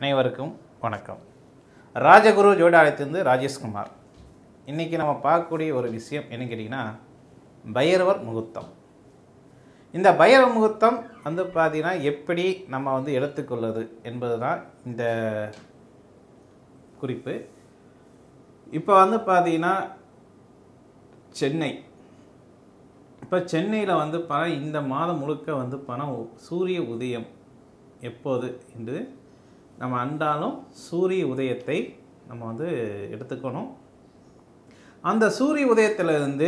அனைவருக்கும் வணக்கம். ராஜகுரு ஜோடாலயத்திலிருந்து ராஜேஷ்குமார். இன்றைக்கி நம்ம பார்க்கக்கூடிய ஒரு விஷயம் என்ன கேட்டிங்கன்னா, பைரவர் முகூர்த்தம். இந்த பைரவ முகூர்த்தம் பார்த்திங்கன்னா எப்படி நம்ம எடுத்துக்கொள்வது என்பது தான் இந்த குறிப்பு. இப்போ பார்த்திங்கன்னா சென்னை, இப்போ சென்னையில் இந்த மாதம் முழுக்க சூரிய உதயம் எப்போது என்று நம்ம அன்றாலும் சூரிய உதயத்தை நம்ம எடுத்துக்கணும். அந்த சூரிய உதயத்திலிருந்து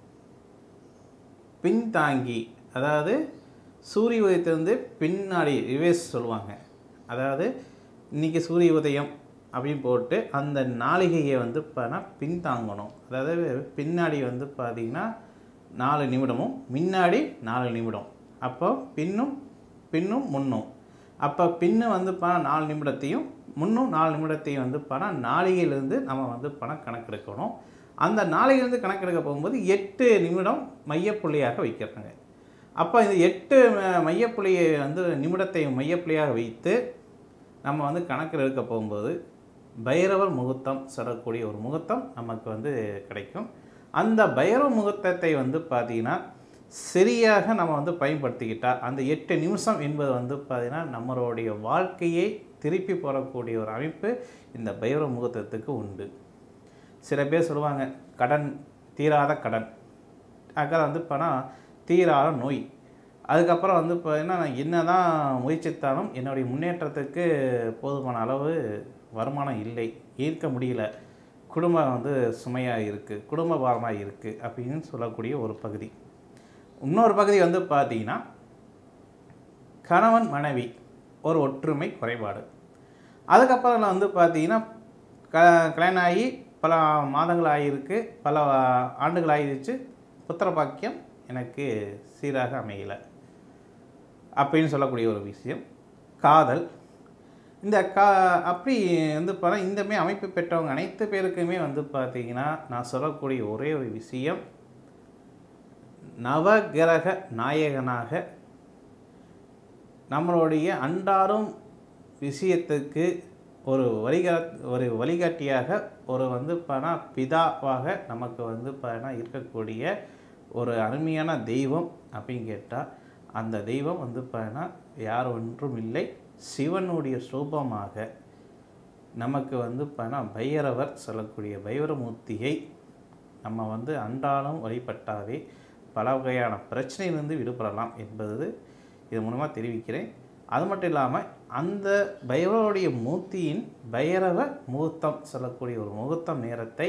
பின்தாங்கி, அதாவது சூரிய உதயத்திலிருந்து பின்னாடி ரிவேர்ஸ் சொல்லுவாங்க. அதாவது இன்றைக்கி சூரிய உதயம் அப்படின்னு போட்டு அந்த நாளிகையை பின்தாங்கணும். அதாவது பின்னாடி பார்த்திங்கன்னா 4 நிமிடமும் முன்னாடி 4 நிமிடம், அப்போ பின்னும் முன்னும். அப்போ பின்னு 4 நிமிடத்தையும் முன்னும் 4 நிமிடத்தையும் நாளிகையிலிருந்து நம்ம கணக்கெடுக்கணும். அந்த நாளிகையிலிருந்து கணக்கெடுக்க போகும்போது 8 நிமிடம் மையப்புள்ளியாக வைக்கிறாங்க. அப்போ இந்த 8 மையப்புள்ளியை நிமிடத்தை மையப்புள்ளியாக வைத்து நம்ம கணக்கில் எடுக்க போகும்போது பைரவர் முகூர்த்தம் சொல்லக்கூடிய ஒரு முகூர்த்தம் நமக்கு கிடைக்கும். அந்த பைரவ முகூர்த்தத்தை பார்த்திங்கன்னா சரியாக நம்ம பயன்படுத்திக்கிட்டால் அந்த 8 நிமிஷம் என்பது பார்த்திங்கன்னா நம்மளுடைய வாழ்க்கையை திருப்பி போடக்கூடிய ஒரு அமைப்பு இந்த பைரவ முகூர்த்தத்துக்கு உண்டு. சில பேர் சொல்லுவாங்க, கடன் தீராத கடன், அக்கறை பணம் தீராத நோய். அதுக்கப்புறம் பார்த்திங்கன்னா நான் என்ன தான் முயற்சித்தாலும் என்னுடைய முன்னேற்றத்துக்கு போதுமான அளவு வருமானம் இல்லை, ஈர்க்க முடியல, குடும்பம் சுமையாக இருக்குது, குடும்ப பாரமாக இருக்குது அப்படின்னு சொல்லக்கூடிய ஒரு பகுதி. இன்னொரு பகுதி பார்த்திங்கன்னா கணவன் மனைவி ஒரு ஒற்றுமை குறைபாடு. அதுக்கப்புறம் பார்த்திங்கன்னா கல்யாணம் ஆகி பல மாதங்கள் ஆகியிருக்கு, பல ஆண்டுகள் ஆகிடுச்சு, புத்திர பாக்கியம் எனக்கு சீராக அமையலை அப்படின்னு சொல்லக்கூடிய ஒரு விஷயம். காதல், இந்த அப்படி இந்தமாரி அமைப்பு பெற்றவங்க அனைத்து பேருக்குமே பார்த்திங்கன்னா நான் சொல்லக்கூடிய ஒரே ஒரு விஷயம், நவகிரக நாயகனாக நம்மளுடைய அன்றாடும் விஷயத்துக்கு ஒரு வழிகாட்டியாக ஒரு பிதாவாக நமக்கு இருக்கக்கூடிய ஒரு அருமையான தெய்வம் அப்படின்னு கேட்டால் அந்த தெய்வம் யார் ஒன்றும் இல்லை, சிவனுடைய ரூபமாக நமக்கு பைரவர் சொல்லக்கூடிய பைரவமூர்த்தியை நம்ம அன்றாடம் வழிபட்டாவே பல வகையான பிரச்சனையிலிருந்து விடுபடலாம் என்பது இது மூலமாக தெரிவிக்கிறேன். அது மட்டும் இல்லாமல் அந்த பைரவருடைய மூர்த்தியின் பைரவ முகூர்த்தம் சொல்லக்கூடிய ஒரு முகூர்த்தம் நேரத்தை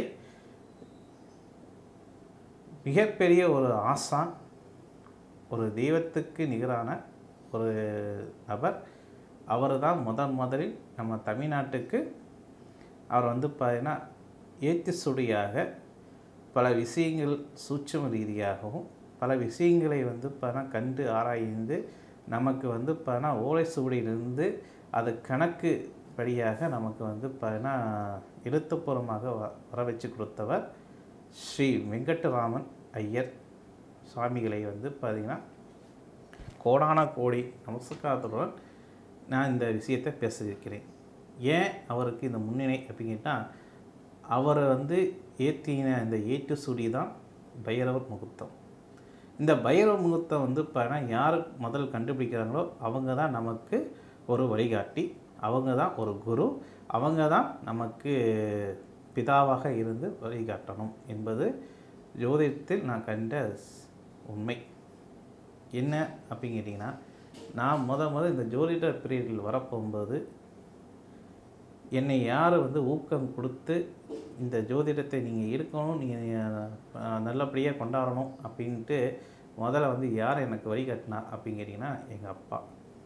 மிகப்பெரிய ஒரு ஆசான், ஒரு தெய்வத்துக்கு நிகரான ஒரு நபர், அவர் தான் முதலில் நம்ம தமிழ்நாட்டுக்கு அவர் பார்த்திங்கன்னா ஏத்திசுடியாக பல விஷயங்கள் சூட்சும ரீதியாகவும் பல விஷயங்களை கண்டு ஆராய்ந்து நமக்கு ஓலை சுவடியிலிருந்து அது கணக்கு படியாக நமக்கு எழுத்துப்பூர்வமாக வர வச்சு கொடுத்தவர் ஸ்ரீ வெங்கட்ராமன் ஐயர் சுவாமிகளை பார்த்திங்கன்னா கோடான கோடி நமஸ்காரத்துடன் நான் இந்த விஷயத்தை பேசியிருக்கிறேன். ஏன் அவருக்கு இந்த முன்னிலை அப்படிங்கிட்டால், அவர் ஏற்றின இந்த ஏட்டு சுடி தான் பைரவர் முகூர்த்தம். இந்த பைரவ முகூர்த்தம் யார் முதல் கண்டுபிடிக்கிறாங்களோ அவங்க தான் நமக்கு ஒரு வழிகாட்டி, அவங்க தான் ஒரு குரு, அவங்க தான் நமக்கு பிதாவாக இருந்து வழிகாட்டணும் என்பது ஜோதிடத்தில் நான் கண்ட உண்மை. என்ன அப்படின்னு கேட்டிங்கன்னா, நான் முதல் இந்த ஜோதிட பீரியடில் வரப்போகும்போது என்னை யார் ஊக்கம் கொடுத்து இந்த ஜோதிடத்தை நீங்கள் இருக்கணும், நீங்கள் நல்லபடியாக கொண்டாடணும் அப்படின்ட்டு முதல்ல யார் எனக்கு வழிகாட்டினா அப்படின்னு கேட்டிங்கன்னா எங்கள் அப்பா.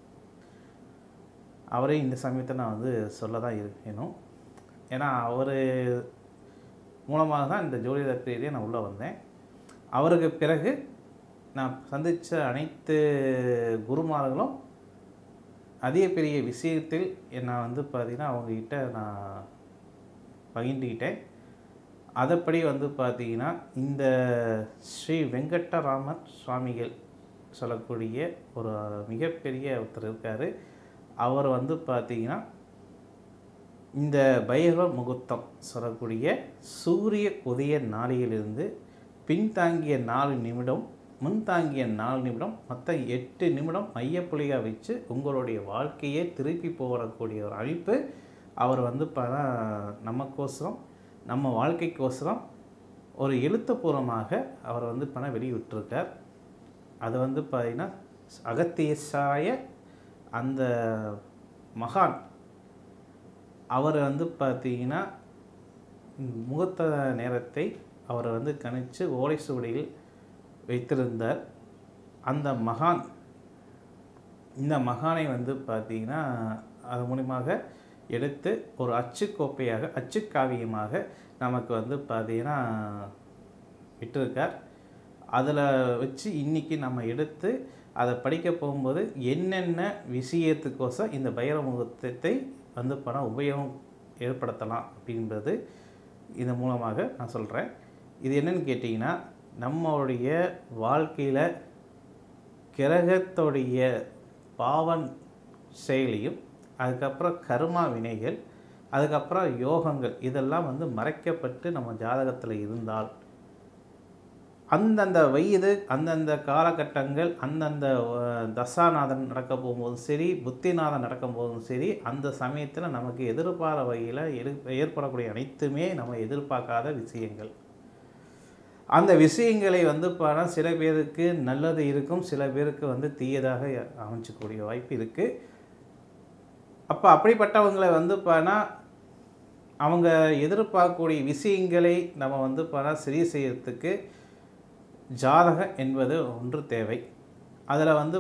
அவரே இந்த சமயத்தை நான் சொல்ல தான் இருக்கணும். ஏன்னா அவர் மூலமாக தான் இந்த ஜோதிட பீரியடே நான் உள்ளே வந்தேன். அவருக்கு பிறகு நான் சந்தித்த அனைத்து குருமார்களும் அதிக பெரிய விஷயத்தில் நான் பார்த்திங்கன்னா அவங்கக்கிட்ட நான் பகிர்ந்துக்கிட்டேன். அதைப்படி பார்த்திங்கன்னா இந்த ஸ்ரீ வெங்கட்ராமன் சுவாமிகள் சொல்லக்கூடிய ஒரு மிகப்பெரிய ஒருத்தர் இருக்கார். அவர் பார்த்திங்கன்னா இந்த பைரவ முகூர்த்தம் சொல்லக்கூடிய சூரிய உதய நாளிலிருந்து பின்தாங்கிய 4 நிமிடம், முன்தாங்கிய 4 நிமிடம், மொத்தம் 8 நிமிடம் மையப்புள்ளியாக வச்சு உங்களுடைய வாழ்க்கையே திருப்பி போகக்கூடிய ஒரு அமைப்பு அவர் வந்து நமக்கோசரம், நம்ம வாழ்க்கைக்கோசரம் ஒரு எழுத்துப்பூர்வமாக அவர் வந்து வெளியிட்டிருக்கார். அது வந்து பார்த்திங்கன்னா அகத்தியசாய அந்த மகான் அவர் வந்து பார்த்திங்கன்னா முகூர்த்த நேரத்தை அவர் வந்து கணித்து ஓலை சுவடியில் வைத்திருந்தார். அந்த மகான், இந்த மகானை வந்து பார்த்திங்கன்னா அது மூலியமாக எடுத்து ஒரு அச்சுக்கோப்பையாக, அச்சுக்காவியமாக நமக்கு வந்து பார்த்திங்கன்னா விட்டிருக்கார். அதில் வச்சு இன்றைக்கி நம்ம எடுத்து அதை படிக்க போகும்போது என்னென்ன விஷயத்துக்கோசம் இந்த பைரவ முகூர்த்தத்தை வந்து உபயோகம் ஏற்படுத்தலாம் அப்படின்றது இது மூலமாக நான் சொல்கிறேன். இது என்னென்னு கேட்டிங்கன்னா, நம்மளுடைய வாழ்க்கையில் கிரகத்துடைய பாவன் செயலியும், அதுக்கப்புறம் கர்மா வினைகள், அதுக்கப்புறம் யோகங்கள் இதெல்லாம் வந்து மறைக்கப்பட்டு நம்ம ஜாதகத்தில் இருந்தால் அந்தந்த வயது, அந்தந்த காலகட்டங்கள், அந்தந்த தசாநாதன் நடக்க போகும்போதும் சரி, புத்திநாதன் நடக்கும் போதும் சரி, அந்த சமயத்தில் நமக்கு எதிர்பாராத வகையில் ஏற்படக்கூடிய அனைத்துமே நம்ம எதிர்பார்க்காத விஷயங்கள். அந்த விஷயங்களை வந்து சில பேருக்கு நல்லது இருக்கும், சில பேருக்கு வந்து தீயதாக அமைச்சக்கூடிய வாய்ப்பு இருக்குது. அப்போ அப்படிப்பட்டவங்களை வந்து அவங்க எதிர்பார்க்கக்கூடிய விஷயங்களை நம்ம வந்து சரி செய்யறதுக்கு ஜாதகம் என்பது ஒன்று தேவை. அதில் வந்து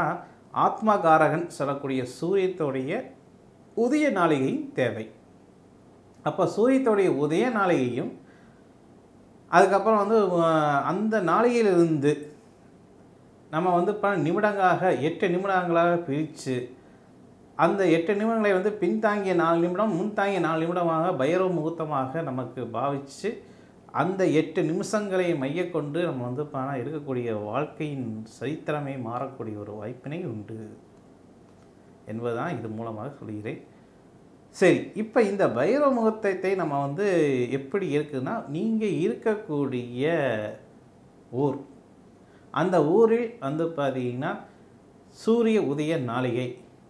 ஆத்மகாரகன் சொல்லக்கூடிய சூரியத்துடைய உதய நாளிகையும் தேவை. அப்போ சூரியத்துடைய உதய நாளிகையும், அதுக்கப்புறம் வந்து அந்த நாளிகையிலிருந்து நம்ம வந்து நிமிடங்களாக 8 நிமிடங்களாக பிரித்து அந்த 8 நிமிடங்களை வந்து பின்தாங்கிய 4 நிமிடம், முன்தாங்கிய 4 நிமிடமாக பைரவ முகூர்த்தமாக நமக்கு பாவித்து அந்த 8 நிமிஷங்களை மையக்கொண்டு நம்ம வந்து இருக்கக்கூடிய வாழ்க்கையின் சரித்திரமே மாறக்கூடிய ஒரு வாய்ப்பினை உண்டு என்பதுதான் இது மூலமாக சொல்கிறேன். சரி, இப்போ இந்த பைரவ முகூர்த்தத்தை நம்ம வந்து எப்படி இருக்குன்னா, நீங்கள் இருக்கக்கூடிய ஊர், அந்த ஊரில் வந்து பார்த்தீங்கன்னா சூரிய உதய நாளிகை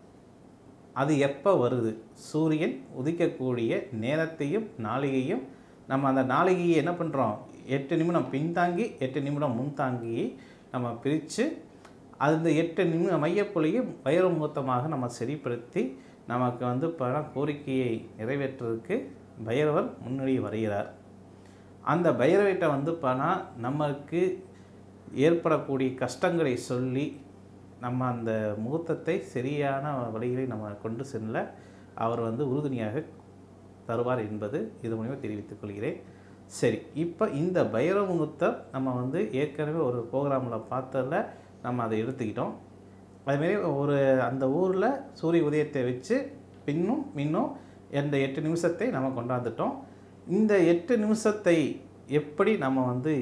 அது எப்போ வருது, சூரியன் உதிக்கக்கூடிய நேரத்தையும் நாளிகையும் நம்ம அந்த நாளிகையை என்ன பண்ணுறோம், 8 நிமிடம் பின்தாங்கி 8 நிமிடம் முன்தாங்கி நம்ம பிரித்து அந்த 8 நிமிடம் மையப்புள்ளியும் பைரவ முகூர்த்தமாக நம்ம சரிப்படுத்தி நமக்கு வந்து கோரிக்கையை நிறைவேற்றுவதற்கு பைரவர் முன்னாடி வருகிறார். அந்த பைரவர்கிட்ட வந்து நமக்கு ஏற்படக்கூடிய கஷ்டங்களை சொல்லி நம்ம அந்த முகூர்த்தத்தை சரியான வழிகளை நம்ம கொண்டு செல்ல அவர் வந்து உறுதுணையாக தருவார் என்பது இது மூலமாக தெரிவித்துக் கொள்கிறேன். சரி, இப்போ இந்த பைரவ முகூர்த்தம் நம்ம வந்து ஏற்கனவே ஒரு ப்ரோக்ராமில் பார்த்ததில் நம்ம அதை எடுத்துக்கிட்டோம். அதுமாரி ஒரு அந்த ஊரில் சூரிய உதயத்தை வச்சு முன்னும் இந்த 8 நிமிஷத்தை நம்ம கொண்டாந்துட்டோம். இந்த 8 நிமிஷத்தை எப்படி நம்ம வந்து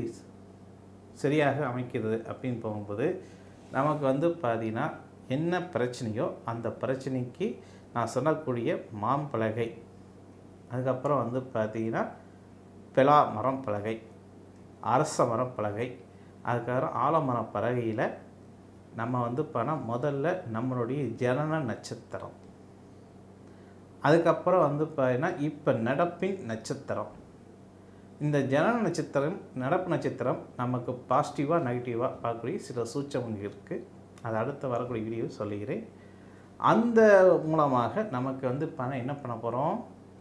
சரியாக அமைக்கிறது அப்படின்னு போகும்போது நமக்கு வந்து பார்த்திங்கன்னா என்ன பிரச்சனையோ அந்த பிரச்சனைக்கு நான் சொல்லக்கூடிய மாம்பலகை, அதுக்கப்புறம் வந்து பார்த்திங்கன்னா பெலா மரம் பலகை, அரச மரம் பலகை, அதுக்கப்புறம் ஆலமரம் பலகையில் நம்ம வந்து முதல்ல நம்மளுடைய ஜனன நட்சத்திரம், அதுக்கப்புறம் வந்து பார்த்திங்கன்னா இப்போ நடப்பின் நட்சத்திரம், இந்த ஜனன நட்சத்திரம் நடப்பு நட்சத்திரம் நமக்கு பாசிட்டிவாக நெகட்டிவாக பார்க்கக்கூடிய சில சூட்சமங்கள் இருக்குது. அது அடுத்து வரக்கூடிய வீடியோ சொல்லுகிறேன். அந்த மூலமாக நமக்கு வந்து என்ன பண்ண போகிறோம்,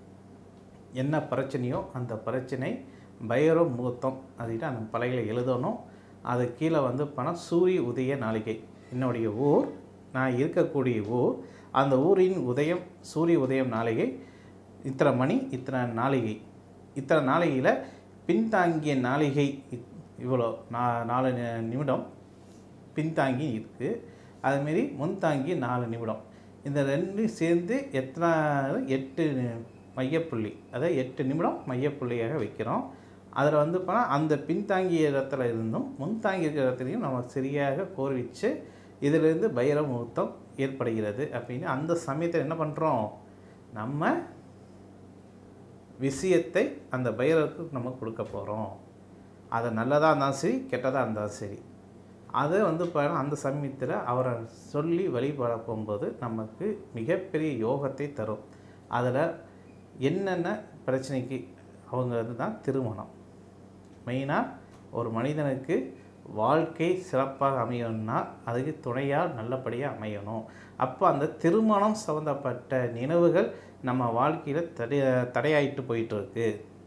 என்ன பிரச்சனையோ அந்த பிரச்சனை பைரவ முகூர்த்தம் அதுக்கிட்ட அந்த பலகையில் எழுதணும். அது கீழே வந்து சூரிய உதய நாளிகை, என்னுடைய ஊர், நான் இருக்கக்கூடிய ஊர், அந்த ஊரின் உதயம் சூரிய உதயம் நாளிகை இத்தனை மணி இத்தனை நாளிகை, இத்தனை நாளிகையில் பின்தாங்கிய நாளிகை இவ்வளோ 4 நிமிடம் பின்தாங்கி இருக்குது, அதுமாரி முன்தாங்கி 4 நிமிடம், இந்த ரெண்டும் சேர்ந்து எத்தனை 8 மையப்புள்ளி, அதாவது 8 நிமிடம் மையப்புள்ளியாக வைக்கிறோம். அதில் வந்து அந்த பின்தாங்கிய இடத்துல இருந்தும் முன்தாங்கி இருக்கிற இடத்துலையும் நம்ம சரியாக கோர்விச்சு இதிலிருந்து பைரவ முகூர்த்தம் ஏற்படுகிறது. அப்படின்னு அந்த சமயத்தில் என்ன பண்ணுறோம், நம்ம விஷயத்தை அந்த பைரவருக்கு நம்ம கொடுக்க போகிறோம். அது நல்லதாக இருந்தாலும் சரி, கெட்டதாக இருந்தாலும் சரி, அதை வந்து அந்த சமயத்தில் அவரை சொல்லி வழிபட போகும்போது நமக்கு மிகப்பெரிய யோகத்தை தரும். அதில் என்னென்ன பிரச்சனைக்கு அவங்க தான் திருமணம். மெயினாக ஒரு மனிதனுக்கு வாழ்க்கை சிறப்பாக அமையணும்னா அதுக்கு துணையால் நல்லபடியாக அமையணும். அப்போ அந்த திருமணம் சம்மந்தப்பட்ட நினைவுகள் நம்ம வாழ்க்கையில் தடையாயிட்டு போயிட்டுருக்கு.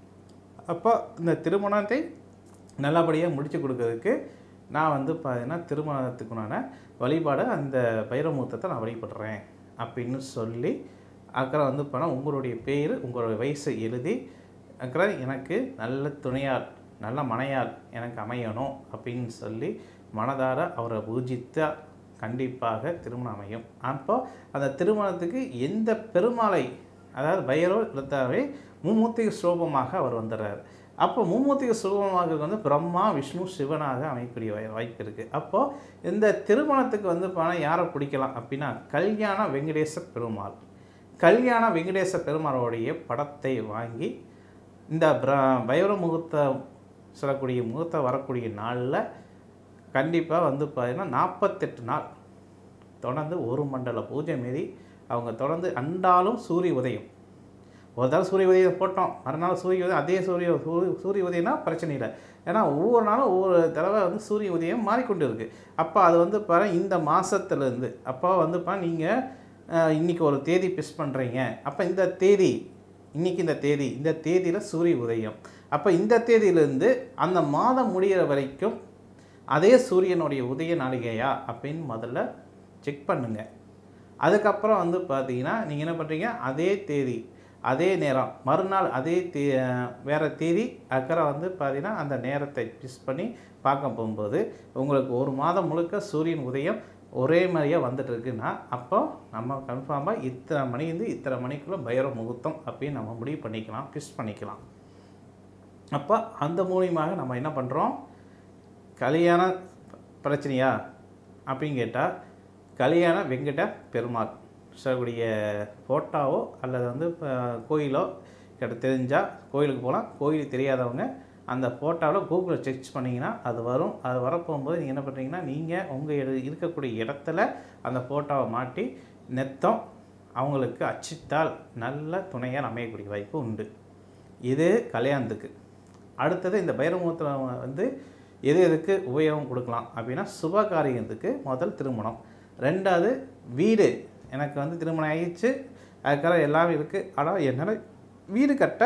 அப்போ இந்த திருமணத்தை நல்லபடியாக முடித்து கொடுக்கறதுக்கு நான் வந்து பார்த்தீங்கன்னா திருமணத்துக்குண்டான வழிபாடு அந்த பைரவமூர்த்தத்தை நான் வழிபடுறேன் அப்படின்னு சொல்லி அப்புறம் வந்து போனால் உங்களுடைய பேர் உங்களுடைய வயசை எழுதி அப்புறம் எனக்கு நல்ல துணையால் நல்ல மனையால் எனக்கு அமையணும் அப்படின்னு சொல்லி மனதார அவரை பூஜித்தா கண்டிப்பாக திருமணம் அமையும். அப்போ அந்த திருமணத்துக்கு எந்த பெருமாளை அதாவது பைரவர் எடுத்தாவே மும்மூர்த்திக ஸ்வரூபமாக அவர் வந்துடுறார். அப்போ மும்மூர்த்திக ஸ்வரூபமாக வந்து பிரம்மா விஷ்ணு சிவனாக அமையக்கூடிய வாய்ப்பு இருக்குது. அப்போது இந்த திருமணத்துக்கு வந்து பணம் யாரை பிடிக்கலாம் அப்படின்னா கல்யாண வெங்கடேச பெருமாள். கல்யாண வெங்கடேச பெருமாளுடைய படத்தை வாங்கி இந்த பைரவ முகூர்த்தம் சொல்லக்கூடிய முகூர்த்தம் வரக்கூடிய நாளில் கண்டிப்பாக வந்து பார்த்திங்கன்னா 48 நாள் தொடர்ந்து ஒரு மண்டல பூஜை மாரி அவங்க தொடர்ந்து அண்டாலும் சூரிய உதயம். ஒரு தடவை சூரிய உதயம் போட்டோம், மறுநாள் சூரிய உதயம், அதே சூரிய உதயம்னா பிரச்சனை இல்லை. ஏன்னா ஒவ்வொரு நாளும் ஒவ்வொரு தடவை வந்து சூரிய உதயம் மாறிக்கொண்டு இருக்குது. அப்போ அது வந்து இந்த மாதத்துலேருந்து அப்போ வந்து நீங்கள் இன்றைக்கி ஒரு தேதி ஃபிக்ஸ் பண்ணுறீங்க. அப்போ இந்த தேதி இன்றைக்கி இந்த தேதியில் சூரிய உதயம். அப்போ இந்த தேதியிலேருந்து அந்த மாதம் முடிகிற வரைக்கும் அதே சூரியனுடைய உதய நாளிகையா அப்படின்னு முதல்ல செக் பண்ணுங்கள். அதுக்கப்புறம் வந்து பார்த்தீங்கன்னா நீங்கள் என்ன பண்ணுறீங்க, அதே தேதி அதே நேரம் மறுநாள் அதே வேறு தேதி அக்கறை வந்து பார்த்தீங்கன்னா அந்த நேரத்தை ஃபிக்ஸ் பண்ணி பார்க்க போகும்போது உங்களுக்கு ஒரு மாதம் முழுக்க சூரியன் உதயம் ஒரே மாதிரியாக வந்துட்டுருக்குன்னா அப்போ நம்ம கன்ஃபார்மாக இத்தனை மணிலேருந்து இத்தனை மணிக்குள்ளே பைரவ முகூர்த்தம் அப்படின்னு நம்ம முடிவு பண்ணிக்கலாம், ஃபிக்ஸ் பண்ணிக்கலாம். அப்போ அந்த மூலியமாக நம்ம என்ன பண்ணுறோம், கல்யாண பிரச்சனையா அப்படின்னு கேட்டால் கல்யாண வெங்கட பெருமாள் சொல்லக்கூடிய ஃபோட்டோவோ அல்லது வந்து கோயிலோ தெரிஞ்சால் கோயிலுக்கு போகலாம். கோயில் தெரியாதவங்க அந்த ஃபோட்டோவில் கூகுளில் செக் பண்ணிங்கன்னா அது வரும். அது வரப்போகும்போது நீங்கள் என்ன பண்ணுறீங்கன்னா நீங்கள் உங்கள் இருக்கக்கூடிய இடத்துல அந்த ஃபோட்டோவை மாட்டி நெத்தம் அவங்களுக்கு அச்சிட்டால் நல்ல துணையாக அமையக்கூடிய வாய்ப்பு உண்டு. இது கல்யாணத்துக்கு. அடுத்தது இந்த பைரவமூர்த்தம் வந்து எதுக்கு உபயோகம் கொடுக்கலாம் அப்படின்னா சுபகாரியத்துக்கு முதல் திருமணம், ரெண்டாவது வீடு. எனக்கு வந்து திருமணம் ஆகிடுச்சு, அதுக்காக எல்லாமே இருக்குது, ஆனால் என்னால் வீடு கட்ட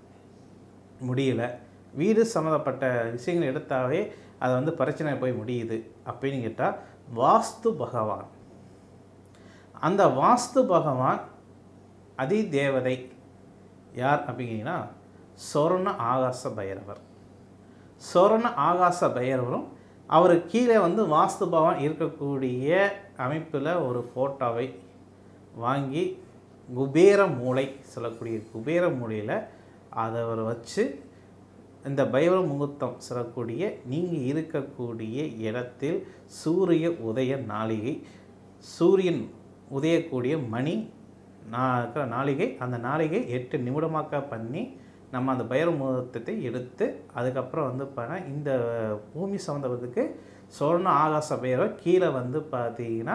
முடியலை, வீடு சம்மந்தப்பட்ட விஷயங்கள் எடுத்தாவே அது வந்து பிரச்சனை போய் முடியுது அப்படின்னு கேட்டால் வாஸ்து பகவான். அந்த வாஸ்து பகவான் அதி தேவதை யார் அப்படிங்கன்னா சொர்ண ஆகாச பைரவர். சொர்ண ஆகாச பைரவரும் அவர் கீழே வந்து வாஸ்து பகவான் இருக்கக்கூடிய அமைப்பில் ஒரு ஃபோட்டோவை வாங்கி குபேர மூளை சொல்லக்கூடிய குபேர மூலையில் அதை அவர் வச்சு இந்த பைரவ முகூர்த்தம் சொல்லக்கூடிய நீங்கள் இருக்கக்கூடிய இடத்தில் சூரிய உதய நாளிகை, சூரியன் உதயக்கூடிய மணி இருக்கிற நாளிகை, அந்த நாளிகை 8 நிமிடமாக்க பண்ணி நம்ம அந்த பைரவ முகூர்த்தத்தை எடுத்து அதுக்கப்புறம் வந்து இந்த பூமி சம்மந்தத்துக்கு சொர்ண ஆகாச பைரவர் கீழே வந்து பார்த்தீங்கன்னா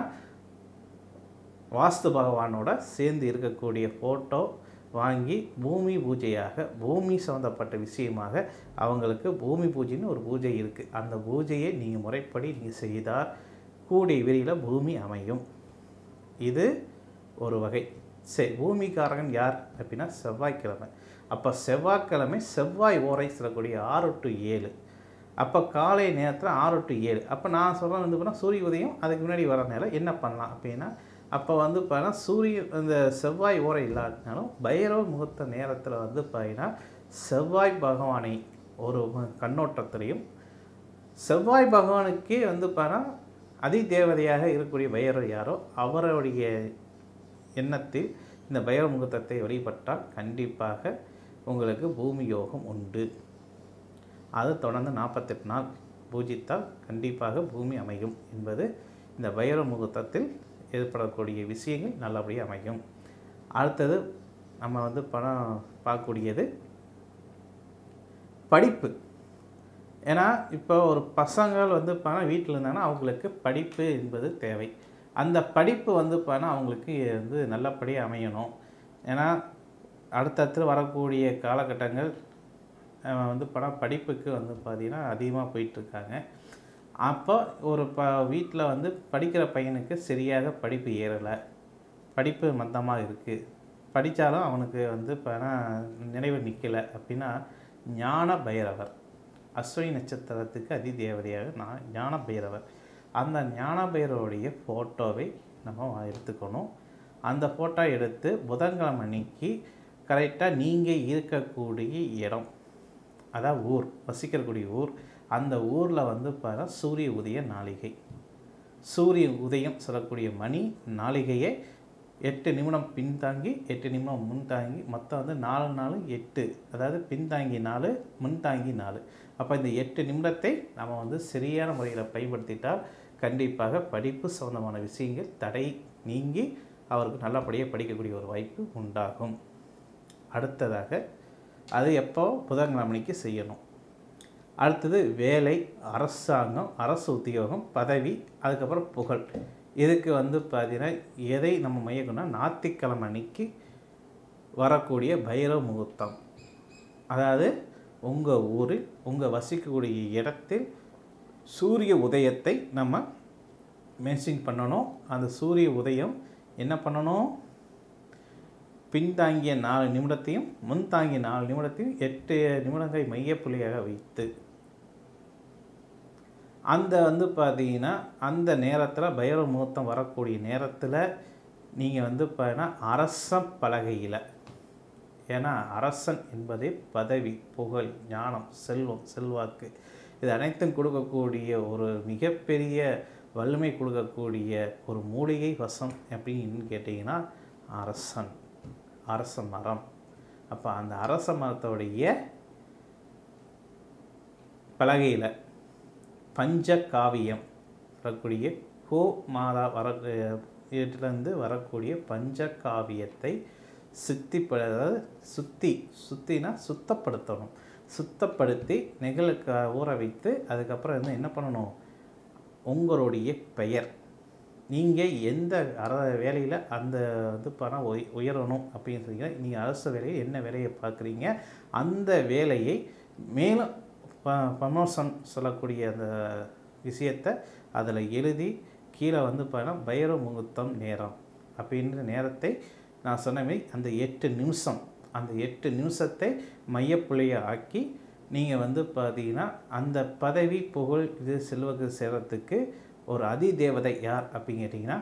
வாஸ்து பகவானோட சேர்ந்து இருக்கக்கூடிய ஃபோட்டோ வாங்கி பூமி பூஜையாக பூமி சம்மந்தப்பட்ட விஷயமாக அவங்களுக்கு பூமி பூஜைன்னு ஒரு பூஜை இருக்குது. அந்த பூஜையை நீங்கள் முறைப்படி நீங்கள் செய்தால் கூடிய விரைவில் பூமி அமையும். இது ஒரு வகை. சரி, பூமிக்காரகன் யார் அப்படின்னா செவ்வாய்க்கிழமை. அப்போ செவ்வாய்க்கிழமை செவ்வாய் ஓரை சொல்லக்கூடிய 6 to 7. அப்போ காலை நேரத்தில் 6 to 7. அப்போ நான் சொல்கிறேன் வந்து பார்த்தா சூரிய உதயம் அதுக்கு முன்னாடி வர நேரம் என்ன பண்ணலாம் அப்படின்னா அப்போ வந்து பார்த்தீங்கன்னா சூரியன் இந்த செவ்வாய் ஓரை இல்லாட்டினாலும் பைரவ முகூர்த்த நேரத்தில் வந்து பார்த்தீங்கன்னா செவ்வாய் பகவானை ஒரு கண்ணோட்டத்திலையும் செவ்வாய் பகவானுக்கே வந்து பார்த்தா அதி தேவதையாக இருக்கக்கூடிய பைரவர் யாரோ அவருடைய எண்ணத்தில் இந்த பைரவ முகூர்த்தத்தை வழிபட்டால் கண்டிப்பாக உங்களுக்கு பூமி யோகம் உண்டு. அது தொடர்ந்து 48 நாள் பூஜித்தால் கண்டிப்பாக பூமி அமையும் என்பது இந்த பைரவ முகூர்த்தத்தில் ஏற்படக்கூடிய விஷயங்கள் நல்லபடியாக அமையும். அடுத்தது நம்ம வந்து பணம் பார்க்கக்கூடியது படிப்பு. ஏன்னா இப்போ ஒரு பசங்கள் வந்து பணம் வீட்டில் இருந்தாங்கன்னா அவங்களுக்கு படிப்பு என்பது தேவை. அந்த படிப்பு வந்து பணம் அவங்களுக்கு வந்து நல்லபடியாக அமையணும். ஏன்னா அடுத்தடுத்து வரக்கூடிய காலகட்டங்கள் வந்து பணம் படிப்புக்கு வந்து பார்த்திங்கன்னா அதிகமாக போயிட்டுருக்காங்க. அப்போ ஒரு வீட்டில் வந்து படிக்கிற பையனுக்கு சரியாக படிப்பு ஏறலை, படிப்பு மந்தமாக இருக்குது, படித்தாலும் அவனுக்கு வந்து பணம் நினைவு நிற்கலை அப்படின்னா ஞான பைரவர், அஸ்வினி நட்சத்திரத்துக்கு அதிதேவதையாக ஞான பைரவர், அந்த ஞான பைரவருடைய ஃபோட்டோவை நம்ம எடுத்துக்கணும். அந்த ஃபோட்டோ எடுத்து புதன்கிழமை அன்னைக்கு கரெக்டாக நீங்கள் இருக்கக்கூடிய இடம், அதான் ஊர், வசிக்கக்கூடிய ஊர், அந்த ஊரில் வந்து சூரிய உதய நாளிகை, சூரிய உதயம் சொல்லக்கூடிய மணி நாளிகையை 8 நிமிடம் பின்தாங்கி 8 நிமிடம் முன்தாங்கி மொத்தம் வந்து 4 4 8, அதாவது பின்தாங்கி 4 முன்தாங்கி 4. அப்போ இந்த 8 நிமிடத்தை நம்ம வந்து சரியான முறையில் பயன்படுத்திட்டால் கண்டிப்பாக படிப்பு சம்பந்தமான விஷயங்கள் தடை நீங்கி அவருக்கு நல்லபடியாக படிக்கக்கூடிய ஒரு வாய்ப்பு உண்டாகும். அடுத்ததாக அது எப்போ புதன்கிழமைக்கு செய்யணும். அடுத்தது வேலை, அரசாங்கம், அரசு உத்தியோகம், பதவி, அதுக்கப்புறம் புகழ். இதுக்கு வந்து பார்த்தீங்கன்னா எதை நம்ம மையக்கணும்னா ஞாயிற்றுக்கிழமை அன்னைக்கு வரக்கூடிய பைரவ முகூர்த்தம், அதாவது உங்கள் ஊரில் உங்கள் வசிக்கக்கூடிய இடத்தில் சூரிய உதயத்தை நம்ம மென்ஷன் பண்ணணும். அந்த சூரிய உதயம் என்ன பண்ணணும், பின்தாங்கிய 4 நிமிடத்தையும் முன்தாங்கிய 4 நிமிடத்தையும் 8 நிமிடங்களை மையப்புள்ளியாக வைத்து அந்த வந்து பார்த்தீங்கன்னா அந்த நேரத்தில் பைரவ முகூர்த்தம் வரக்கூடிய நேரத்தில் நீங்கள் வந்து பார்த்தீங்கன்னா அரசன் பலகையில், ஏன்னா அரசன் என்பதே பதவி, புகழ், ஞானம், செல்வம், செல்வாக்கு, இது அனைத்தும் கொடுக்கக்கூடிய ஒரு மிகப்பெரிய வலிமை கொடுக்கக்கூடிய ஒரு மூலிகை வசம் அப்படின்னு கேட்டிங்கன்னா அரசன், அரச மரம். அப்போ அந்த அரச மரத்தோடைய பலகையில் பஞ்சகாவியம் வரக்கூடிய கோ மாதா வீட்டிலேருந்து வரக்கூடிய பஞ்சகாவியத்தை அதாவது சுத்தினா சுத்தப்படுத்தணும். சுத்தப்படுத்தி நெகிழுக்கு ஊற வைத்து அதுக்கப்புறம் வந்து என்ன பண்ணணும், உங்களுடைய பெயர், நீங்கள் எந்த வேலையில் அந்த வந்து பணம் உயரணும் அப்படின்னு சொல்லி நீங்கள் அரசு வேலையை என்ன வேலையை பார்க்குறீங்க அந்த வேலையை மேலும் ப்ரமோஷன் சொல்லக்கூடிய அந்த விஷயத்தை அதில் எழுதி கீழே வந்து பார்த்தீங்கன்னா பைரவ முகூர்த்தம் நேரம் அப்படின்ற நேரத்தை நான் சொன்னமே அந்த 8 நிமிஷம், அந்த 8 நிமிஷத்தை மையப்புள்ளியை ஆக்கி நீங்கள் வந்து பார்த்தீங்கன்னா அந்த பதவி, புகழ், இது செல்வக்கு சேர்கிறதுக்கு ஒரு அதிதேவதை யார் அப்படின்னு கேட்டிங்கன்னா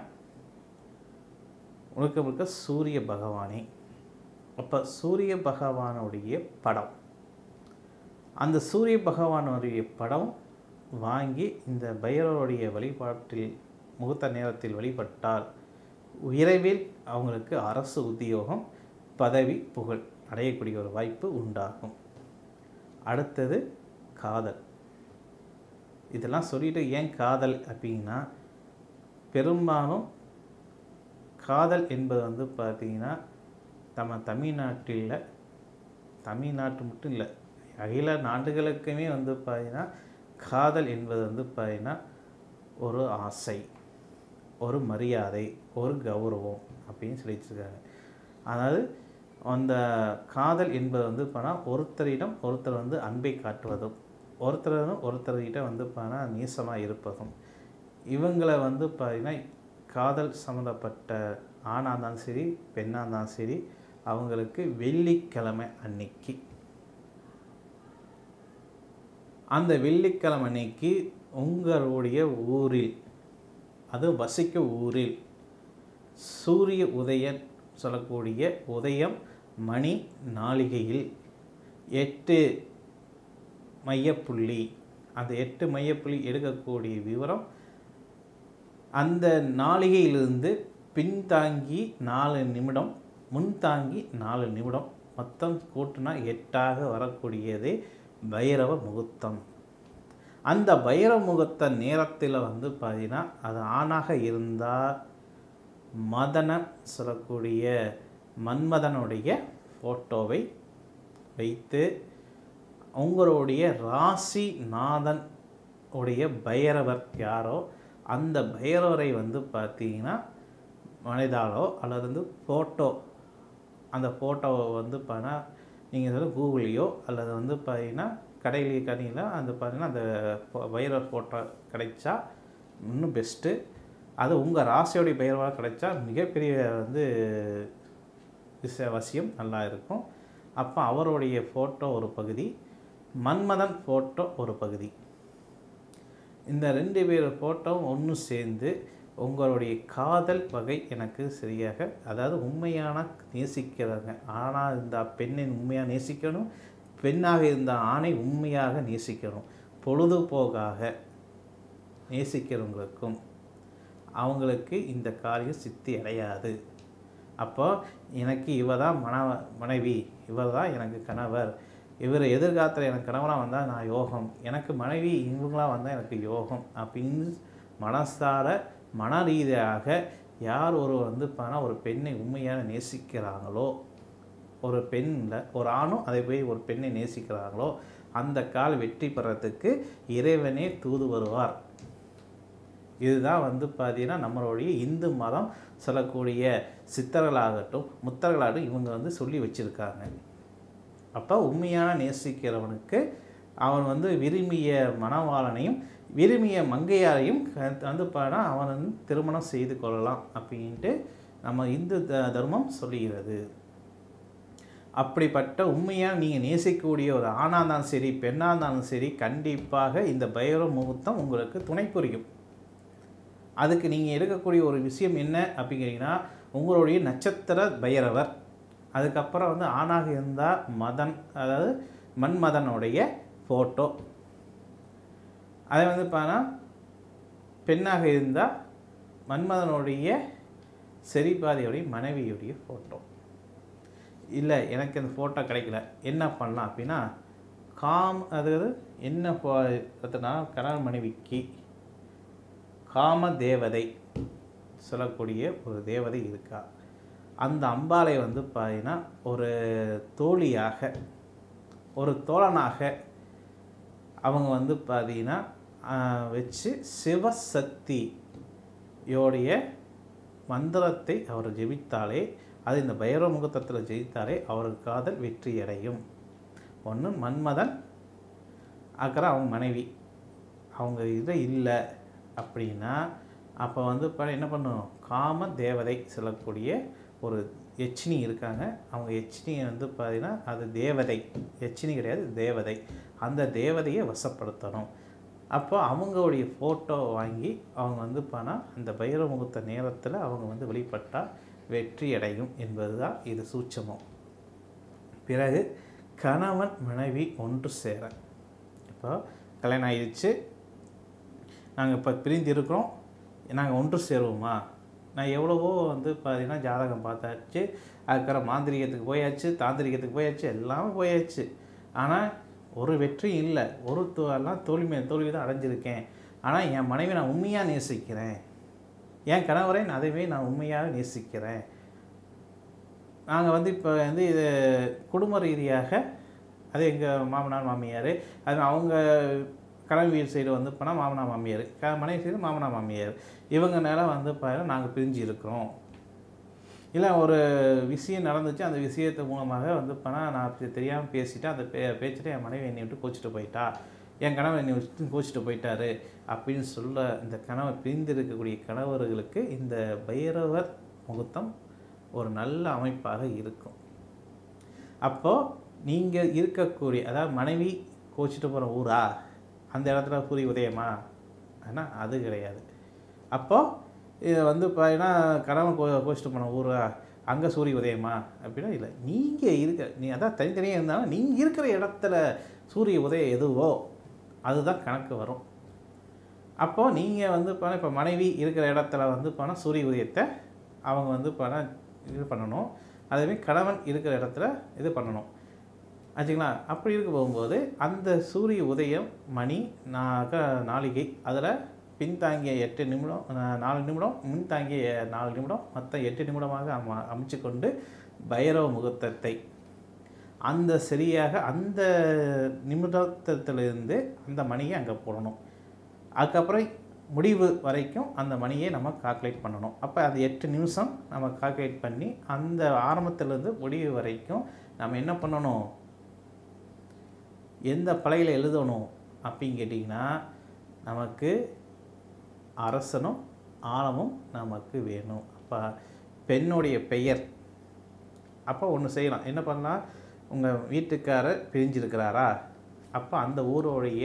முழுக்க சூரிய பகவானே. அப்போ சூரிய பகவானுடைய படம், அந்த சூரிய பகவானுடைய படம் வாங்கி இந்த பைரவருடைய வழிபாட்டில் முகூர்த்த நேரத்தில் வழிபட்டால் விரைவில் அவங்களுக்கு அரசு உத்தியோகம், பதவி, புகழ் அடையக்கூடிய ஒரு வாய்ப்பு உண்டாகும். அடுத்தது காதல். இதெல்லாம் சொல்லிட்டு ஏன் காதல் அப்படின்னா, பெரும்பாலும் காதல் என்பது வந்து பார்த்திங்கன்னா நம்ம தமிழ்நாட்டு மட்டும் இல்லை, அகில நாடுகளுக்குமே வந்து பார்த்திங்கன்னா காதல் என்பது வந்து பார்த்திங்கன்னா ஒரு ஆசை, ஒரு மரியாதை, ஒரு கௌரவம் அப்படின்னு சொல்லி வச்சுருக்காங்க. அதாவது அந்த காதல் என்பது வந்து பார்த்தா ஒருத்தரிடம் ஒருத்தர் வந்து அன்பை காட்டுவதும், ஒருத்தர்கிட்ட வந்து பார்த்தா நீசமாக இருப்பதும், இவங்களை வந்து பார்த்திங்கன்னா காதல் சம்மந்தப்பட்ட ஆணாக இருந்தாலும் சரி பெண்ணாக இருந்தாலும் சரி அவங்களுக்கு வெள்ளிக்கிழமை அன்னைக்கு, அந்த வெள்ளிக்கிழமை அன்னைக்கு உங்களுடைய ஊரில், அது வசிக்க ஊரில் சூரிய உதயம் சொல்லக்கூடிய உதயம் மணி நாளிகையில் 8 மையப்புள்ளி, அந்த 8 மையப்புள்ளி எடுக்கக்கூடிய விவரம் அந்த நாளிகையிலிருந்து பின்தாங்கி 4 நிமிடம், முன்தாங்கி 4 நிமிடம், மொத்தம் கூட்டினா 8ஆக வரக்கூடியதே பைரவ முகூர்த்தம். அந்த பைரவ முகூர்த்த நேரத்தில் வந்து பார்த்தீங்கன்னா அது ஆணாக இருந்தால் மதன சொல்லக்கூடிய மன்மதனுடைய ஃபோட்டோவை வைத்து உங்களுடைய ராசி நாதன் உடைய பைரவர் யாரோ அந்த பைரவரை வந்து பார்த்தீங்கன்னா மனிதாலோ அல்லது வந்து ஃபோட்டோ, அந்த ஃபோட்டோவை வந்து பார்த்தா நீங்கள் வந்து கூகுள்லேயோ அல்லது வந்து பார்த்தீங்கன்னா கடையில் அந்த பார்த்தீங்கன்னா அந்த பைரவர் ஃபோட்டோ கிடைச்சா இன்னும் பெஸ்ட்டு. அது உங்கள் ராசியோடைய பைரவராக கிடைச்சா மிகப்பெரிய வந்து விஷயம் நல்லா இருக்கும். அப்போ அவருடைய ஃபோட்டோ ஒரு பகுதி, மன்மதன் ஃபோட்டோ ஒரு பகுதி, இந்த 2 பேர் ஃபோட்டோவும் ஒன்று சேர்ந்து உங்களுடைய காதல் வகை எனக்கு சரியாக, அதாவது உண்மையான நேசிக்கிறாங்க. ஆனால் இந்த பெண்ணை உண்மையாக நேசிக்கணும், பெண்ணாக இருந்த ஆணை உண்மையாக நேசிக்கணும். பொழுதுபோக்காக நேசிக்கிறவங்களுக்கும் அவங்களுக்கு இந்த காரியம் சித்தி அடையாது. அப்போ எனக்கு இவ தான் மனைவி, இவர் தான் எனக்கு கணவர், இவர் எதிர்காலத்தில் எனக்கு கணவனாக வந்தால் நான் யோகம், எனக்கு மனைவி இவங்களாக வந்தால் எனக்கு யோகம் அப்படின்னு மனசார மன ரீதியாக யார் ஒரு வந்து ஒரு பெண்ணை உண்மையாக நேசிக்கிறாங்களோ, ஒரு பெண்ணில் ஒரு ஆணும் அதை போய் ஒரு பெண்ணை நேசிக்கிறாங்களோ அந்த கால் வெற்றி பெறத்துக்கு இறைவனே தூது வருவார். இதுதான் வந்து பார்த்தீங்கன்னா நம்மளுடைய இந்து மதம் சொல்லக்கூடிய சித்தர்களாகட்டும் முத்தர்களாகட்டும் இவங்க வந்து சொல்லி வச்சுருக்காங்க. அப்போ உண்மையான நேசிக்கிறவனுக்கு அவன் வந்து விரும்பிய மணவாளனையும் விரும்பிய மங்கையாரையும் வந்து அவன் வந்து திருமணம் செய்து கொள்ளலாம் அப்படின்ட்டு நம்ம இந்து தர்மம் சொல்லுகிறது. அப்படிப்பட்ட உண்மையாக நீங்கள் நேசிக்கக்கூடிய ஒரு ஆணாக இருந்தாலும் சரி பெண்ணாக இருந்தாலும் சரி கண்டிப்பாக இந்த பைரவ முகூர்த்தம் உங்களுக்கு துணை புரியும். அதுக்கு நீங்கள் எடுக்கக்கூடிய ஒரு விஷயம் என்ன அப்படிங்கிறீங்கன்னா உங்களுடைய நட்சத்திர பைரவர், அதுக்கப்புறம் வந்து ஆணாக இருந்தால் மதன், அதாவது மன்மதனுடைய ஃபோட்டோ, அதை வந்து பெண்ணாக இருந்தால் மன்மதனுடைய செரிபாதியுடைய மனைவியுடைய ஃபோட்டோ. இல்லை எனக்கு அந்த ஃபோட்டோ கிடைக்கல என்ன பண்ணலாம் அப்படின்னா அதாவது என்ன பார்த்தோன்னா கணவன் மனைவிக்கு காம தேவதை சொல்லக்கூடிய ஒரு தேவதை இருக்கா, அந்த அம்பாளை வந்து பார்த்தீங்கன்னா ஒரு தோழியாக ஒரு தோழனாக அவங்க வந்து பார்த்தீங்கன்னா வச்சு சிவசக்தியோடைய மந்திரத்தை அவர் ஜெபித்தாலே, அது இந்த பைரவ முகூர்த்தத்தில் ஜெயித்தாலே அவருக்கு காதல் வெற்றி அடையும். ஒன்று மன்மதன், அப்புறம் அவங்க மனைவி, அவங்க இது இல்லை அப்படின்னா அப்போ வந்து என்ன பண்ணணும், காம தேவதை சொல்லக்கூடிய ஒரு யட்சினி இருக்காங்க. அவங்க யட்சினியை வந்து பார்த்தீங்கன்னா அது தேவதை, யட்சினி கிடையாது தேவதை, அந்த தேவதையை வசப்படுத்தணும். அப்போ அவங்களுடைய ஃபோட்டோ வாங்கி அவங்க வந்து அந்த பைரவ முகூர்த்த நேரத்தில் அவங்க வந்து வெளிப்பட்டால் வெற்றி அடையும் என்பது தான் இது சூட்சமம். பிறகு கணவன் மனைவி ஒன்று சேர, இப்போ கல்யாணம் ஆயிடுச்சு, நாங்கள் இப்போ பிரிந்து இருக்கிறோம், நாங்கள் ஒன்று சேருவோமா, நான் எவ்வளவோ வந்து பார்த்தீங்கன்னா ஜாதகம் பார்த்தாச்சு, அதுக்கப்புறம் மாந்திரிகத்துக்கு போயாச்சு, தாந்திரிகத்துக்கு போயாச்சு, எல்லாமே போயாச்சு, ஆனால் ஒரு வெற்றி இல்லை, எல்லாம் தோல்வி தான் அடைஞ்சிருக்கேன். ஆனால் என் மனைவி நான் உண்மையாக நேசிக்கிறேன், என் கணவரை அதைவே நான் உண்மையாக நேசிக்கிறேன். நாங்கள் வந்து இப்போ வந்து இது குடும்ப ரீதியாக அது எங்கள் மாமனார் மாமியார், அது அவங்க கணவன் வீடு சைடு வந்து மாமனார் மாமியார், மனைவி சைடு மாமனார் மாமியார், இவங்க நேரம் வந்து நாங்கள் பிரிஞ்சு இருக்கிறோம். இல்லை ஒரு விஷயம் நடந்துச்சு, அந்த விஷயத்து மூலமாக வந்து நான் தெரியாமல் பேசிட்டேன், அந்த பேச்சுட்டு என் மனைவி என்னை விட்டு கோச்சிட்டு போயிட்டா, என் கணவர் என்னை விட்டு கோச்சிட்டு போயிட்டாரு அப்படின்னு சொல்ல இந்த கணவர் பிரிந்து இருக்கக்கூடிய கணவர்களுக்கு இந்த பைரவர் முகூர்த்தம் ஒரு நல்ல அமைப்பாக இருக்கும். அப்போது நீங்கள் இருக்கக்கூடிய, அதாவது மனைவி கோச்சிட்டு போகிற ஊரா அந்த இடத்துல சூரிய உதயமா, ஆனால் அது கிடையாது. அப்போது இதை வந்து பார்த்தீங்கன்னா கணவன் கோச்சிட்டு போன ஊரா அங்கே சூரிய உதயமா அப்படின்னா இல்லை, நீங்கள் அதான் தனித்தனியாக இருந்தாலும் நீங்கள் இருக்கிற இடத்துல சூரிய உதயம் எதுவோ அதுதான் கணக்கு வரும். அப்போது நீங்கள் வந்து இப்போ மனைவி இருக்கிற இடத்துல வந்து சூரிய உதயத்தை அவங்க வந்து இது பண்ணணும், அதேமாதிரி கணவன் இருக்கிற இடத்துல இது பண்ணணும் ஆச்சுங்களா. அப்படி இருக்க போகும்போது அந்த சூரிய உதயம் மணி நாளிகை அதில் பின்தாங்கிய 8 நிமிடம் 4 நிமிடம், முன்தாங்கிய 4 நிமிடம், மொத்தம் 8 நிமிடமாக அமைச்சு கொண்டு பைரவ முகூர்த்தத்தை அந்த சரியாக அந்த நிமிடத்திலிருந்து அந்த மணியை அங்கே போடணும். அதுக்கப்புறம் முடிவு வரைக்கும் அந்த மணியை நம்ம கால்குலேட் பண்ணணும். அப்போ அது 8 நிமிஷம் நம்ம கால்குலேட் பண்ணி அந்த ஆரம்பத்திலேருந்து முடிவு வரைக்கும் நம்ம என்ன பண்ணணும், எந்த பலகையில் எழுதணும் அப்படின்னு கேட்டிங்கன்னா, நமக்கு அரசனும் ஆழமும் நமக்கு வேணும். அப்போ பெண்ணுடைய பெயர், அப்போ ஒன்று செய்யலாம், என்ன பண்ணலாம், உங்கள் வீட்டுக்காரர் பிரிஞ்சிருக்கிறாரா, அப்போ அந்த ஊருடைய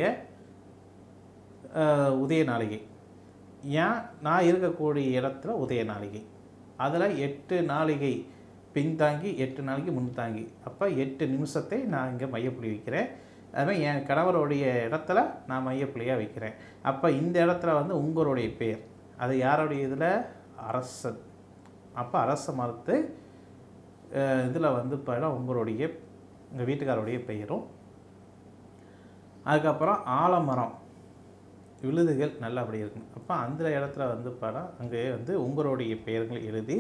உதய நாளிகை, ஏன் நான் இருக்கக்கூடிய இடத்துல உதய நாளிகை, அதில் 8 நாளிகை பின்தாங்கி 8 நாளைக்கு முன்தாங்கி, அப்போ 8 நிமிஷத்தை நான் இங்கே மையப்புள்ளி வைக்கிறேன். அதுமாதிரி என் கணவருடைய இடத்துல நான் மையப்புள்ளியாக வைக்கிறேன். அப்போ இந்த இடத்துல வந்து உங்களுடைய பெயர், அது யாருடைய இதில், அரசன். அப்போ அரச மரத்து இதில் வந்து பார்த்தா உங்களுடைய உங்கள் வீட்டுக்காரருடைய பெயரும், அதுக்கப்புறம் ஆலமரம் விழுதுகள் நல்லா அப்படி இருக்கும். அப்போ அந்த இடத்துல வந்து படம் அங்கே வந்து உங்களுடைய பெயர்கள் எழுதி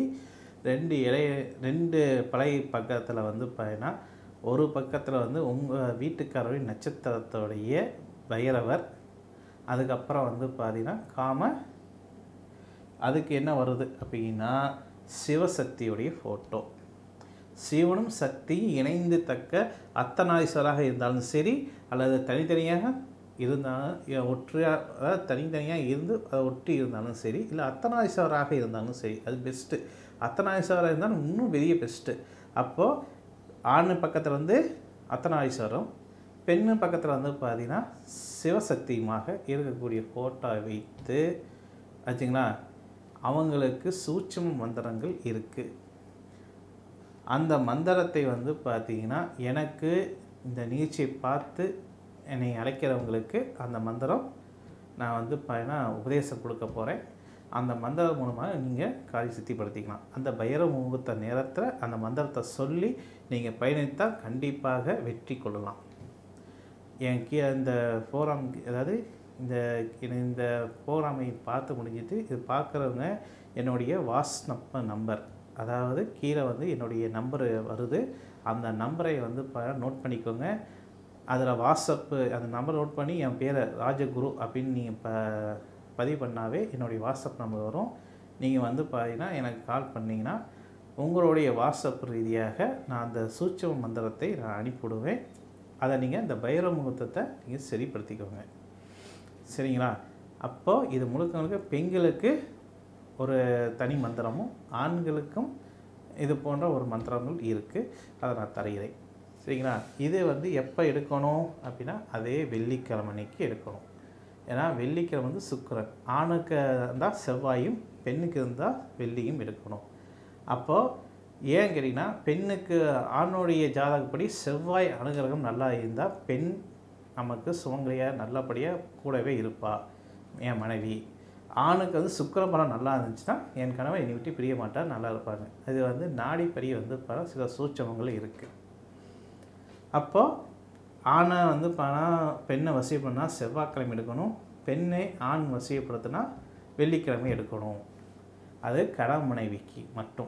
2 பலகை பக்கத்தில் வந்து பார்த்தீங்கன்னா, ஒரு பக்கத்தில் வந்து உங்கள் வீட்டுக்காரருடைய நட்சத்திரத்துடைய பைரவர், அதுக்கப்புறம் வந்து பார்த்தீங்கன்னா அதுக்கு என்ன வருது அப்படின்னா சிவசக்தியுடைய ஃபோட்டோ. சிவனும் சக்தியும் இணைந்து தக்க அர்த்தநாரீஸ்வராக இருந்தாலும் சரி, அல்லது தனித்தனியாக இருந்தாலும் ஒற்றையாக, அதாவது தனித்தனியாக இருந்து அதை ஒட்டி இருந்தாலும் சரி, இல்லை அர்த்தநாரீஸ்வராக இருந்தாலும் சரி, அது பெஸ்ட்டு. அர்த்தநாரீஸ்வராக இருந்தாலும் இன்னும் பெரிய பெஸ்ட்டு. அப்போது ஆண் பக்கத்தில் வந்து அர்த்தநாரீஸ்வரம், பெண்ணு பக்கத்தில் வந்து பார்த்திங்கன்னா சிவசக்தியுமாக இருக்கக்கூடிய ஃபோட்டோ வைத்து ஆச்சுங்களா, அவங்களுக்கு சூட்சும மந்திரங்கள் இருக்குது. அந்த மந்திரத்தை வந்து பார்த்திங்கன்னா, எனக்கு இந்த நிகழ்ச்சியை பார்த்து என்னை அழைக்கிறவங்களுக்கு அந்த மந்திரம் நான் வந்து பார்த்தீங்கன்னா உபதேசம் கொடுக்க போகிறேன். அந்த மந்திரம் மூலமாக நீங்கள் காரிய சித்திப்படுத்திக்கலாம். அந்த பைரவ முகூர்த்த நேரத்தில் அந்த மந்திரத்தை சொல்லி நீங்கள் பயணித்தால் கண்டிப்பாக வெற்றி கொள்ளலாம். என் இந்த ப்ரோக்ராம், அதாவது இந்த ப்ரோக்ராமை பார்த்து முடிஞ்சிட்டு இது பார்க்குறவங்க என்னுடைய வாட்ஸ்அப் நம்பர், அதாவது கீழே வந்து என்னுடைய நம்பரு வருது, அந்த நம்பரை வந்து நோட் பண்ணிக்கோங்க. அதில் வாட்ஸ்அப்பு அந்த நம்பர் நோட் பண்ணி என் பேரை ராஜகுரு அப்படின்னு நீங்கள் பதிவு பண்ணாவே என்னுடைய வாட்ஸ்அப் நம்பர் வரும். நீங்கள் வந்து பார்த்தீங்கன்னா எனக்கு கால் பண்ணிங்கன்னா உங்களுடைய வாட்ஸ்அப் ரீதியாக நான் அந்த சூட்சும மந்திரத்தை நான் அனுப்பிவிடுவேன். அதை நீங்கள் இந்த பைரவ முகூர்த்தத்தை நீங்கள் சரிப்படுத்திக்கோங்க, சரிங்களா. அப்போது இது முழுக்க பெண்களுக்கு ஒரு தனி மந்திரமும் ஆண்களுக்கும் இது போன்ற ஒரு மந்திரங்கள் இருக்குது, அதை நான் தருகிறேன், சரிங்களா. இது வந்து எப்போ எடுக்கணும் அப்படின்னா அதே வெள்ளிக்கிழமை அன்னைக்கு எடுக்கணும். ஏன்னா வெள்ளிக்கிழமை வந்து சுக்கிரன், ஆணுக்கு இருந்தால் செவ்வாயும் பெண்ணுக்கு இருந்தால் வெள்ளியும் எடுக்கணும். அப்போது ஏன் கேட்டிங்கன்னா, பெண்ணுக்கு ஆணுடைய ஜாதகப்படி செவ்வாய் அனுகிரகம் நல்லா இருந்தால் பெண் நமக்கு சுமங்கலியாக நல்லபடியாக கூடவே இருப்பாள் என் மனைவி. ஆணுக்கு வந்து சுக்கிர பலம் நல்லா இருந்துச்சுன்னா என் கணவன் என்னை விட்டு பிரிய மாட்டார், நல்லா இருப்பாங்க. இது வந்து நாடிப்படி வந்து சில சூட்சமங்கள் இருக்குது. அப்போது ஆணை வந்து பெண்ணை வசியப்படுத்தினா செவ்வாய்க்கிழமை எடுக்கணும், பெண்ணை ஆண் வசியப்படுத்தினா வெள்ளிக்கிழமை எடுக்கணும். அது கணவன் மனைவிக்கு மட்டும்.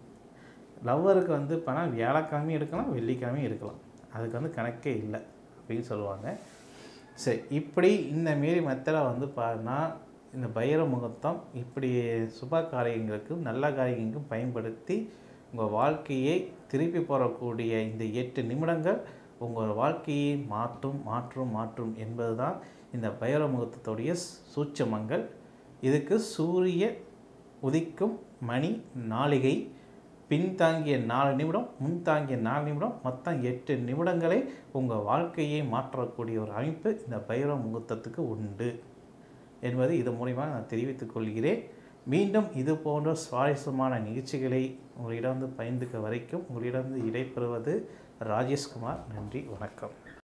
லவ்வருக்கு வந்து வியாழக்கிழமையும் எடுக்கலாம், வெள்ளிக்கிழமையும் எடுக்கலாம், அதுக்கு வந்து கணக்கே இல்லை அப்படின்னு சொல்லுவாங்க. சரி, இப்படி இந்த மாரி மெத்தடை வந்து இந்த பைரவ முகூர்த்தம் இப்படி சுப காரியங்களுக்கும் நல்ல காரியங்களுக்கும் பயன்படுத்தி உங்கள் வாழ்க்கையை திருப்பி போடக்கூடிய இந்த 8 நிமிடங்கள் உங்கள் வாழ்க்கையை மாற்றும் என்பது தான் இந்த பைரவ முகூர்த்தத்துடைய சூட்சமங்கள். இதுக்கு சூரிய உதிக்கும் மணி நாளிகை பின்தாங்கிய 4 நிமிடம், முன்தாங்கிய 4 நிமிடம், மொத்தம் 8 நிமிடங்களை உங்கள் வாழ்க்கையை மாற்றக்கூடிய ஒரு அமைப்பு இந்த பைரவ முகூர்த்தத்துக்கு உண்டு என்பது இது மூலிமா நான் தெரிவித்துக் கொள்கிறேன். மீண்டும் இது போன்ற சுவாரஸ்யமான நிகழ்ச்சிகளை உங்களிடம் பகிர்ந்துக்க வரைக்கும் உங்களிடம் இடைபெறுவது ராஜேஷ்குமார். நன்றி, வணக்கம்.